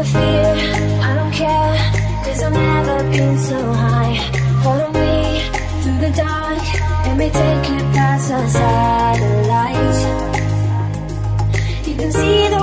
fear, I don't care, 'cause I've never been so high. Follow me through the dark, let me take you past the satellite. You can see the